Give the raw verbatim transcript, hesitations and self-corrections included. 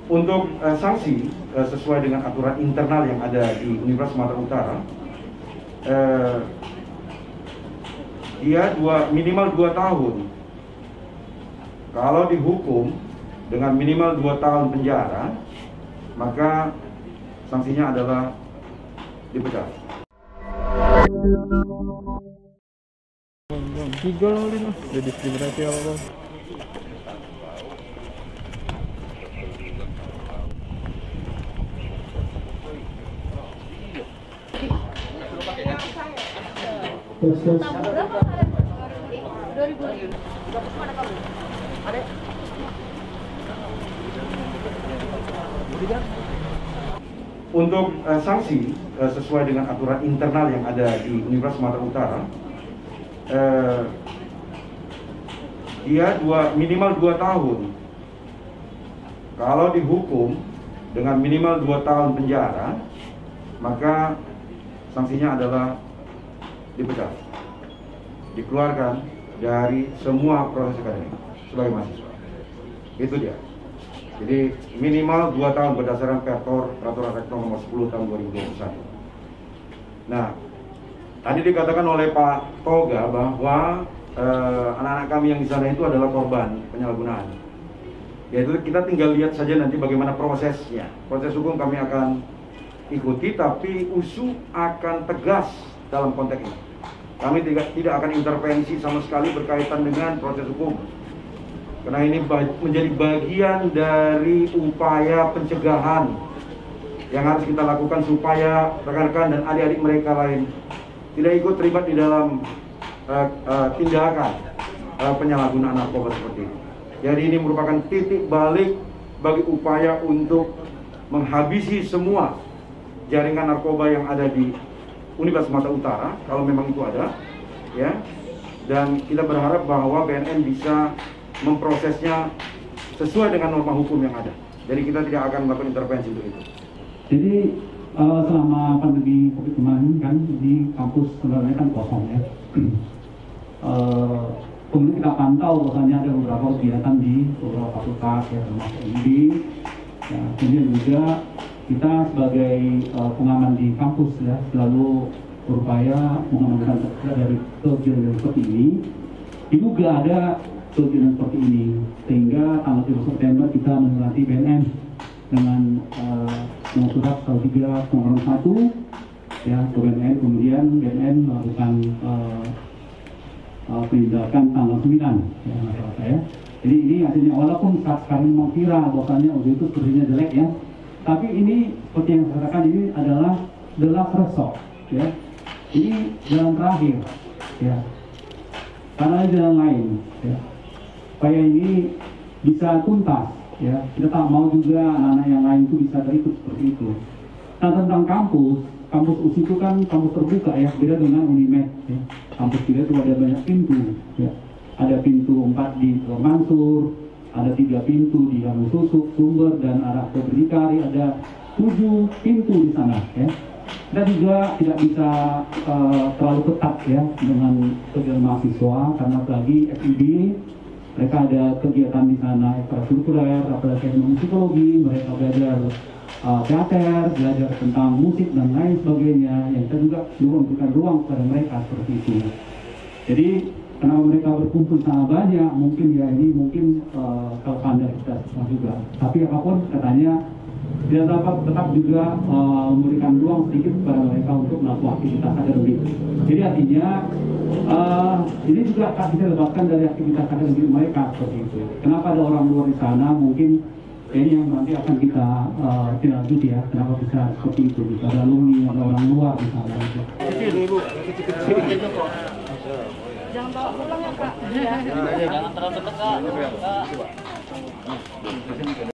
Untuk uh, sanksi uh, sesuai dengan aturan internal yang ada di Universitas Sumatera Utara, uh, dia dua, minimal dua tahun. Kalau dihukum dengan minimal dua tahun penjara, maka sanksinya adalah dipecat. Tiga lima, udah diskriminasi apa? Untuk uh, sanksi uh, sesuai dengan aturan internal yang ada di Universitas Sumatera Utara, uh, dia dua, minimal dua tahun. Kalau dihukum dengan minimal dua tahun penjara, maka sanksinya adalah dipecat, dikeluarkan dari semua proses akademik sebagai mahasiswa. Itu dia. Jadi minimal dua tahun berdasarkan Pertor Peraturan Rektor nomor sepuluh tahun dua ribu dua puluh satu. Nah, tadi dikatakan oleh Pak Toga bahwa anak-anak eh, kami yang di sana itu adalah korban penyalahgunaan. Yaitu kita tinggal lihat saja nanti bagaimana prosesnya. Proses hukum kami akan ikuti, tapi U S U akan tegas dalam konteks ini. Kami tidak, tidak akan intervensi sama sekali berkaitan dengan proses hukum. Karena ini menjadi bagian dari upaya pencegahan yang harus kita lakukan supaya rekan-rekan dan adik-adik mereka lain tidak ikut terlibat di dalam uh, uh, tindakan uh, penyalahgunaan narkoba seperti ini. Jadi ini merupakan titik balik bagi upaya untuk menghabisi semua jaringan narkoba yang ada di Universitas Sumatera Utara, kalau memang itu ada, ya. Dan kita berharap bahwa B N N bisa memprosesnya sesuai dengan norma hukum yang ada. Jadi kita tidak akan melakukan intervensi untuk itu. Jadi uh, selama pandemi COVID kemarin kan di kampus sebenarnya kan kosong ya. uh, kemudian kita pantau bahwasanya ada beberapa kegiatan di beberapa fakultas ya, termasuk U I D. Ya, kemudian juga kita sebagai uh, pengaman di kampus ya selalu berupaya mengamankan dari kejadian seperti ini. Diduga ada kejadian seperti ini, sehingga tanggal tiga September kita menyurati B N N dengan uh, surat satu tiga nomor satu ya ke B N N, kemudian B N N melakukan uh, uh, penindakan tanggal sembilan ya masalah saya. Jadi ini hasilnya, walaupun saat sekarang memang viral bahwasannya waktu itu sepertinya jelek ya, tapi ini seperti yang saya katakan, ini adalah the last resort ya, ini jalan terakhir ya, karena ada jalan lain ya, supaya ini bisa tuntas ya. Kita tak mau juga anak-anak yang lain itu bisa terikut seperti itu. Nah, tentang kampus, kampus U S U itu kan kampus terbuka ya, beda dengan Unimed ya. Kampus kita itu ada banyak pintu ya. Ada pintu empat di Telur Mansur, ada tiga pintu di Galuh Susuk, Sumber, dan arah ke Berdikari, ada tujuh pintu di sana ya. Kita juga tidak bisa uh, terlalu ketat ya dengan kegiatan mahasiswa, karena lagi F I B mereka ada kegiatan di sana ekstrakurikuler, apalagi ilmu psikologi, mereka belajar uh, teater, belajar tentang musik dan lain sebagainya, yang kita juga perlu memberikan ruang kepada mereka seperti itu. Jadi karena mereka berkumpul sangat banyak, mungkin ya ini mungkin uh, kalau pandai kita semua juga. Tapi apapun katanya tidak dapat tetap juga uh, memberikan ruang sedikit kepada mereka untuk melakukan aktivitas akademik. Jadi artinya uh, ini juga akan kita lepaskan dari aktivitas akademik mereka seperti itu. Kenapa ada orang luar di sana? Mungkin ini yang nanti akan kita uh, tidak lanjut ya. Kenapa bisa seperti itu? Bisa ada alumni, ada orang luar di sana. Jangan bawa pulang ya Kak. Jangan terlalu dekat Kak.